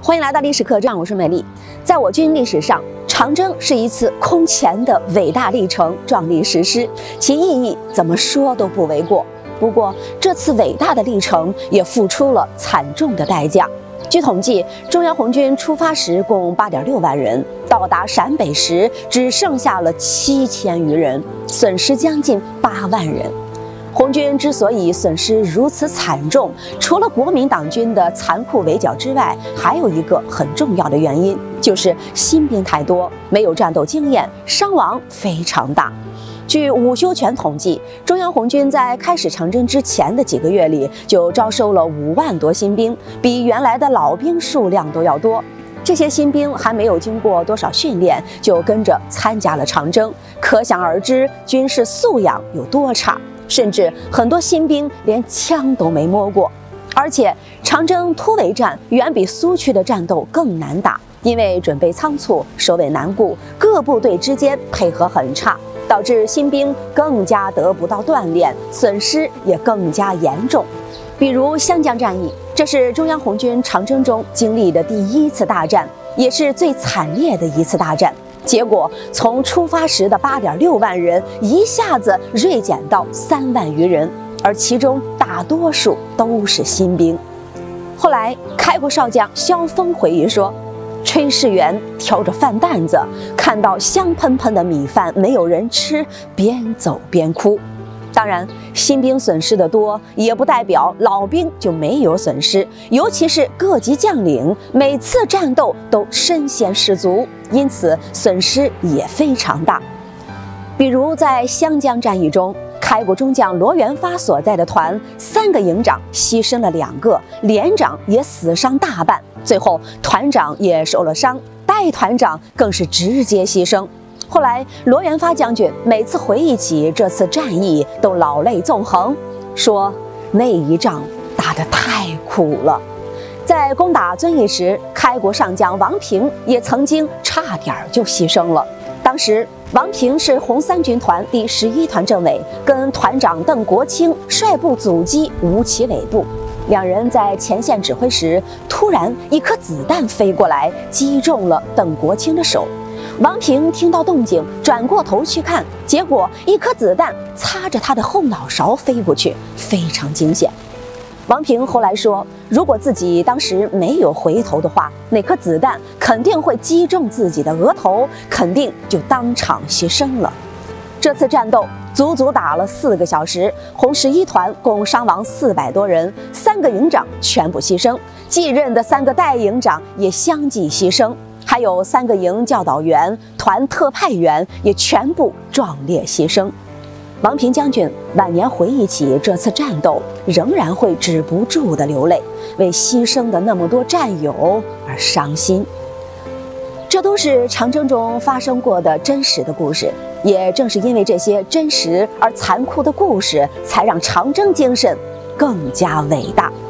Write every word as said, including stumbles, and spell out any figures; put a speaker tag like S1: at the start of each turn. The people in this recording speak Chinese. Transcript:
S1: 欢迎来到历史客栈，我是美丽。在我军历史上，长征是一次空前的伟大历程，壮丽史诗，其意义怎么说都不为过。不过，这次伟大的历程也付出了惨重的代价。据统计，中央红军出发时共八点六万人，到达陕北时只剩下了七千余人，损失将近八万人。红军之所以损失如此惨重，除了国民党军的残酷围剿之外，还有一个很重要的原因，就是新兵太多，没有战斗经验，伤亡非常大。据伍修权统计，中央红军在开始长征之前的几个月里，就招收了五万多新兵，比原来的老兵数量都要多。这些新兵还没有经过多少训练，就跟着参加了长征，可想而知军事素养有多差。甚至很多新兵连枪都没摸过，而且长征突围战远比苏区的战斗更难打，因为准备仓促，首尾难顾，各部队之间配合很差，导致新兵更加得不到锻炼，损失也更加严重。比如湘江战役，这是中央红军长征中经历的第一次大战，也是最惨烈的一次大战。结果从出发时的八点六万人一下子锐减到三万余人，而其中大多数都是新兵。后来开国少将萧峰回忆说，炊事员挑着饭担子，看到香喷喷的米饭没有人吃，边走边哭。当然，新兵损失的多，也不代表老兵就没有损失，尤其是各级将领每次战斗都身先士卒，因此损失也非常大。比如在湘江战役中，开国中将罗元发所在的团三个营长牺牲了两个，连长也死伤大半，最后团长也受了伤，代团长更是直接牺牲。后来，罗元发将军每次回忆起这次战役，都老泪纵横，说那一仗打得太苦了。在攻打遵义时，开国上将王平也曾经差点就牺牲了。当时，王平是红三军团第十一团政委，跟团长邓国清率部阻击吴起尾部。两人在前线指挥时，突然一颗子弹飞过来，击中了邓国清的手。王平听到动静，转过头去看，结果一颗子弹擦着他的后脑勺飞过去，非常惊险。王平后来说，如果自己当时没有回头的话，那颗子弹肯定会击中自己的额头，肯定就当场牺牲了。这次战斗足足打了四个小时，红十一团共伤亡四百多人，三个营长全部牺牲，继任的三个代营长也相继牺牲。还有三个营教导员、团特派员也全部壮烈牺牲。王平将军晚年回忆起这次战斗，仍然会止不住的流泪，为牺牲的那么多战友而伤心。这都是长征中发生过的真实的故事，也正是因为这些真实而残酷的故事，才让长征精神更加伟大。